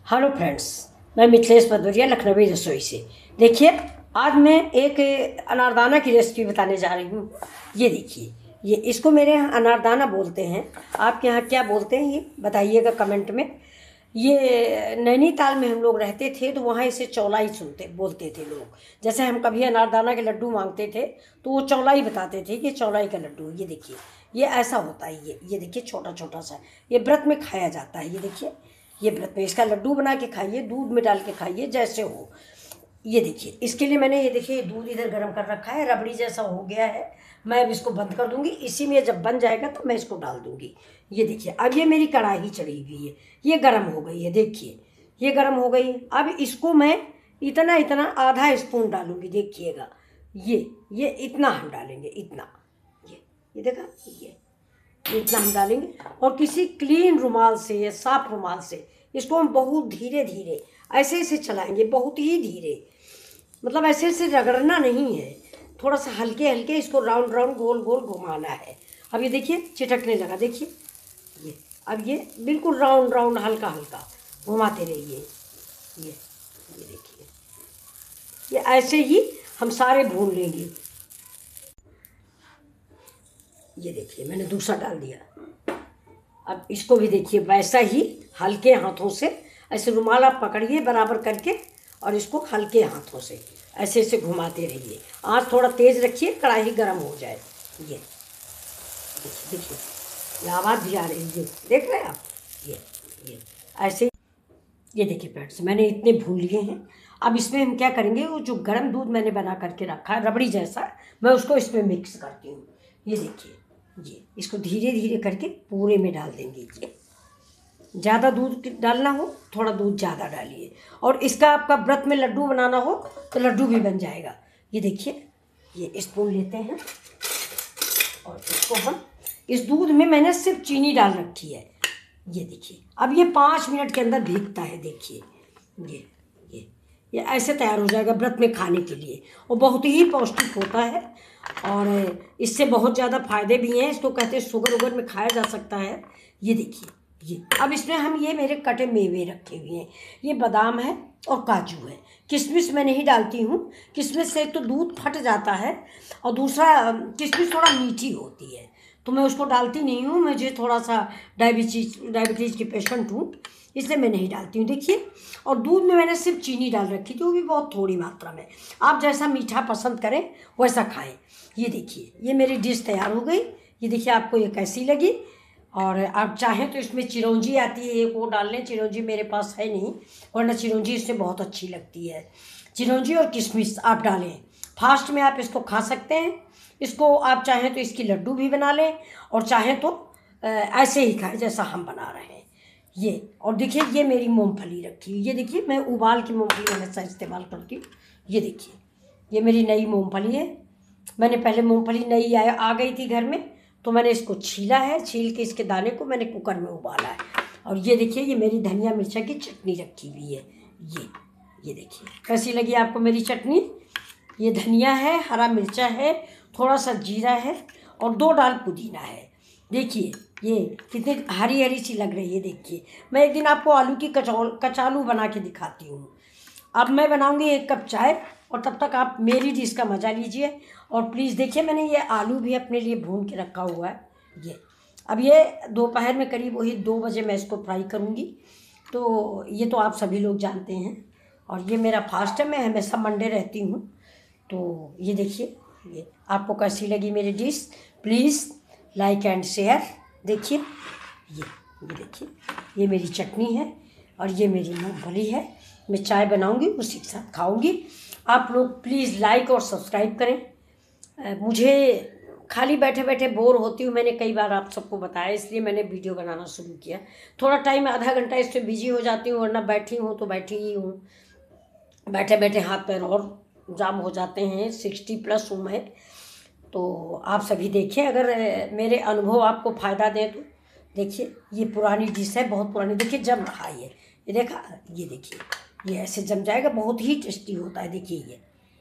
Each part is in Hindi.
हेलो फ्रेंड्स, मैं मिथिलेश भदौरिया लखनवी रसोई से। देखिए, आज मैं एक अनारदाना की रेसिपी बताने जा रही हूँ। ये देखिए, ये इसको मेरे यहाँ अनारदाना बोलते हैं। आपके यहाँ क्या बोलते हैं ये बताइएगा कमेंट में। ये नैनीताल में हम लोग रहते थे तो वहाँ इसे चौलाई बोलते थे लोग। जैसे हम कभी अनारदाना के लड्डू मांगते थे तो वो चौलाई बताते थे कि चौलाई का लड्डू। ये देखिए, ये ऐसा होता है। ये देखिए, छोटा छोटा सा, ये व्रत में खाया जाता है। ये देखिए, ये व्रत में इसका लड्डू बना के खाइए, दूध में डाल के खाइए, जैसे हो। ये देखिए, इसके लिए मैंने ये देखिए दूध इधर गर्म कर रखा है, रबड़ी जैसा हो गया है। मैं अब इसको बंद कर दूंगी। इसी में जब बन जाएगा तो मैं इसको डाल दूंगी। ये देखिए, अब ये मेरी कढ़ाई चढ़ी हुई है, ये गर्म हो गई है। देखिए, ये गर्म हो गई। अब इसको मैं इतना इतना आधा स्पून डालूंगी। देखिएगा, ये इतना हम डालेंगे, इतना। ये देखा, ये इतना हम डालेंगे और किसी क्लीन रुमाल से या साफ रुमाल से इसको हम बहुत धीरे धीरे ऐसे ऐसे चलाएंगे, बहुत ही धीरे। मतलब ऐसे ऐसे रगड़ना नहीं है, थोड़ा सा हल्के हल्के इसको राउंड राउंड गोल गोल घुमाना है। अब ये देखिए चिटकने लगा। देखिए, अब ये बिल्कुल राउंड राउंड हल्का हल्का घुमाते रहिए। ये देखिए, ये ऐसे ही हम सारे भून लेंगे। ये देखिए, मैंने दूसरा डाल दिया। अब इसको भी देखिए वैसा ही हल्के हाथों से ऐसे रुमाल आप पकड़िए बराबर करके और इसको हल्के हाथों से ऐसे ऐसे घुमाते रहिए। आँच थोड़ा तेज़ रखिए, कढ़ाई गर्म हो जाए। ये देखिए, ये आवाज़ भी आ रही है, देख रहे हैं आप। ये ऐसे। ये देखिए फ्रेंड्स, मैंने इतने भून लिए हैं। अब इसमें हम क्या करेंगे, वो जो गर्म दूध मैंने बना करके रखा है रबड़ी जैसा, मैं उसको इसमें मिक्स करती हूँ। ये देखिए, ये इसको धीरे धीरे करके पूरे में डाल देंगे। ये ज़्यादा दूध डालना हो थोड़ा दूध ज़्यादा डालिए, और इसका आपका व्रत में लड्डू बनाना हो तो लड्डू भी बन जाएगा। ये देखिए, ये स्पून लेते हैं और इसको हम इस दूध में मैंने सिर्फ चीनी डाल रखी है। ये देखिए, अब ये 5 मिनट के अंदर भीगता है। देखिए, ये ऐसे तैयार हो जाएगा व्रत में खाने के लिए, और बहुत ही पौष्टिक होता है और इससे बहुत ज़्यादा फायदे भी हैं। इसको कहते हैं शुगर वुगर में खाया जा सकता है। ये देखिए, ये अब इसमें हम ये मेरे कटे मेवे रखे हुए हैं। ये बादाम है और काजू है। किशमिश मैं नहीं डालती हूँ, किशमिश से तो दूध फट जाता है और दूसरा किशमिश थोड़ा मीठी होती है तो मैं उसको डालती नहीं हूँ। मुझे थोड़ा सा डायबिटीज़ की पेशेंट हूँ, इसलिए मैं नहीं डालती हूँ। देखिए, और दूध में मैंने सिर्फ चीनी डाल रखी थी, वो भी बहुत थोड़ी मात्रा में। आप जैसा मीठा पसंद करें वैसा खाएं। ये देखिए, ये मेरी डिश तैयार हो गई। ये देखिए आपको ये कैसी लगी, और आप चाहें तो इसमें चिरौंजी आती है, एक वो डाल लें। चिरौंजी मेरे पास है नहीं, वरना चिरौंजी इसमें बहुत अच्छी लगती है। चिरौंजी और किशमिश आप डालें, फास्ट में आप इसको खा सकते हैं। इसको आप चाहें तो इसकी लड्डू भी बना लें, और चाहें तो ऐसे ही खाएं जैसा हम बना रहे हैं। ये, और देखिए, ये मेरी मूंगफली रखी हुई। ये देखिए, मैं उबाल की मूंगफली हमेशा इस्तेमाल करती हूँ। ये देखिए, ये मेरी नई मूंगफली है। मैंने पहले मूंगफली नई आ गई थी घर में तो मैंने इसको छीला है, छील के इसके दाने को मैंने कुकर में उबाला है। और ये देखिए, ये मेरी धनिया मिर्चा की चटनी रखी हुई है। ये देखिए, कैसी लगी आपको मेरी चटनी। ये धनिया है, हरा मिर्चा है, थोड़ा सा जीरा है और 2 डाल पुदीना है। देखिए, ये कितनी हरी हरी सी लग रही है। देखिए, मैं एक दिन आपको आलू की कचालू बना के दिखाती हूँ। अब मैं बनाऊँगी 1 कप चाय, और तब तक आप मेरी डिश का मज़ा लीजिए। और प्लीज़ देखिए, मैंने ये आलू भी अपने लिए भून के रखा हुआ है। अब ये दोपहर में करीब वही 2 बजे मैं इसको फ्राई करूँगी। तो ये तो आप सभी लोग जानते हैं, और ये मेरा फास्ट है, मैं हमेशा मंडे रहती हूँ। तो ये देखिए, ये आपको कैसी लगी मेरी dish, please like and share. देखिए, ये देखिए, ये मेरी चटनी है और ये मेरी मूंगफली है। मैं चाय बनाऊंगी, उसी के साथ खाऊंगी। आप लोग प्लीज़ लाइक और सब्सक्राइब करें। मुझे खाली बैठे बैठे बोर होती हूँ, मैंने कई बार आप सबको बताया, इसलिए मैंने वीडियो बनाना शुरू किया। थोड़ा टाइम, आधा घंटा इस पर बिजी हो जाती हूँ, वरना बैठी हूँ तो बैठी ही हूँ। बैठे बैठे हाथ पैर और जाम हो जाते हैं। 60+ हूँ मैं। तो आप सभी देखिए, अगर मेरे अनुभव आपको फ़ायदा दें तो। देखिए, ये पुरानी डिश है, बहुत पुरानी। देखिए, जम रहा है ये देखा। ये देखिए, ये ऐसे जम जाएगा, बहुत ही टेस्टी होता है। देखिए,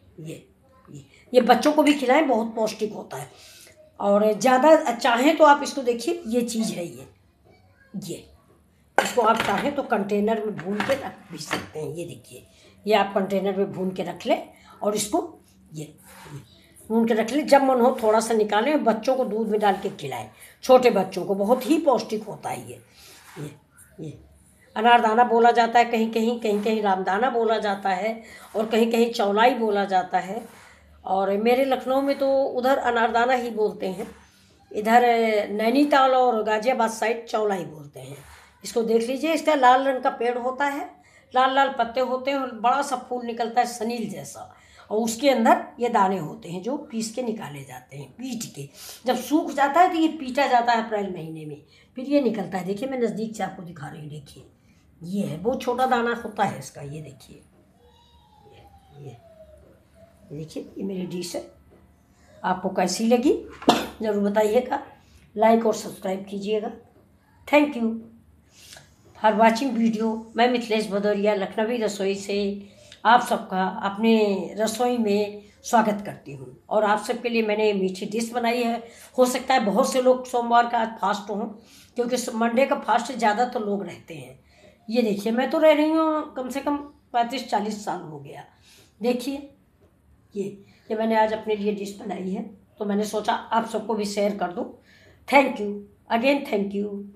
ये बच्चों को भी खिलाएं, बहुत पौष्टिक होता है। और ज़्यादा चाहें तो आप इसको देखिए, ये चीज़ है, ये इसको आप चाहें तो कंटेनर में भून के रख भी सकते हैं। ये देखिए, ये आप कंटेनर में भून के रख लें और इसको ये भून के रख लें। जब मन हो थोड़ा सा निकालें और बच्चों को दूध में डाल के खिलाएं। छोटे बच्चों को बहुत ही पौष्टिक होता है ये अनारदाना बोला जाता है, कहीं कहीं रामदाना बोला जाता है और कहीं कहीं चौलाई बोला जाता है। और मेरे लखनऊ में तो उधर अनारदाना ही बोलते हैं, इधर नैनीताल और गाज़ियाबाद साइड चौलाई बोलते हैं। इसको देख लीजिए, इसका लाल रंग का पेड़ होता है, लाल लाल पत्ते होते हैं और बड़ा सा फूल निकलता है सनील जैसा, और उसके अंदर ये दाने होते हैं जो पीस के निकाले जाते हैं, पीट के। जब सूख जाता है तो ये पीटा जाता है अप्रैल महीने में, फिर ये निकलता है। देखिए मैं नज़दीक से आपको दिखा रही हूँ, देखिए ये है, बहुत छोटा दाना होता है इसका। ये देखिए, ये देखिए, ये मेरी डिश है। आपको कैसी लगी ज़रूर बताइएगा, लाइक और सब्सक्राइब कीजिएगा। Thank you for watching video. मैं मिथिलेश भदौरिया लखनवी रसोई से आप सबका अपने रसोई में स्वागत करती हूँ। और आप सबके लिए मैंने मीठी डिश बनाई है। हो सकता है बहुत से लोग सोमवार का आज फास्ट हों, क्योंकि मंडे का फास्ट ज़्यादा तो लोग रहते हैं। ये देखिए, मैं तो रह रही हूँ कम से कम 35-40 साल हो गया। देखिए ये मैंने आज अपने लिए डिश बनाई है, तो मैंने सोचा आप सबको भी शेयर कर दूँ। Thank you again, thank you.